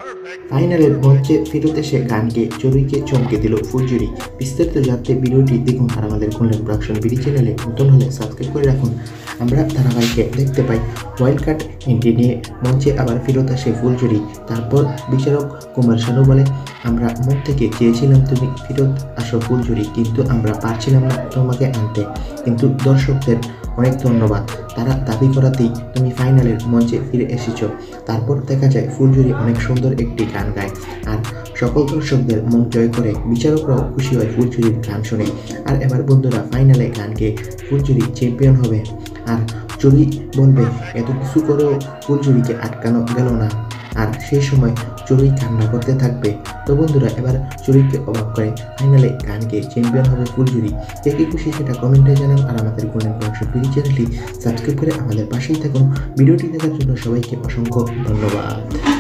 ফাইনালের মঞ্চে ফেরত এসে গানকে চড়ুইকে চমকে দিল ফুলঝুরি। বিস্তারিত জানতে ভিডিওটি দেখুন আর আমাদের কল্যাণ প্রোডাকশন বিডি চ্যানেলে নতুন হলে সাবস্ক্রাইব করে রাখুন। আমরা ধারাবাহিকে দেখতে পাই ওয়াইল্ড কার্ড এন্ট্রি নিয়ে মঞ্চে আবার ফেরত আসে ফুলঝুরি। তারপর বিচারক কুমার শানু বলে, আমরা মন থেকে চেয়েছিলাম তুমি ফেরত আসো ফুলঝুরি, কিন্তু আমরা পারছিলাম না তোমাকে আনতে, কিন্তু দর্শকদের অনেক ধন্যবাদ, তারা দাবি করাতেই তুমি ফাইনালের মঞ্চে ফিরে এসেছো। তারপর দেখা যায় ফুলঝুরি অনেক সুন্দর একটি গান গায় আর সকল দর্শকদের মন জয় করে। বিচারকরাও খুশি হয় ফুলঝুরির গান শুনে। আর এবার বন্ধুরা ফাইনালে গান গেয়ে ফুলঝুরি চ্যাম্পিয়ন হবে। আর চড়ুই বলবে এত কিছু করেও ফুলঝুরিকে আটকানো গেল না, আর সেই সময় চড়ুই কান্না করতে থাকবে। তো বন্ধুরা এবার চড়ুইকে অবাক করে ফাইনালে গান গেয়ে চ্যাম্পিয়ন হবে ফুলঝুরি। কে কি খুশি সেটা কমেন্টে জানান আর আমাদের কল্যাণ প্রোডাকশন বিডি চ্যানেলটি সাবস্ক্রাইব করে আমাদের পাশেই থাকুন। ভিডিওটি দেখার জন্য সবাইকে অসংখ্য ধন্যবাদ।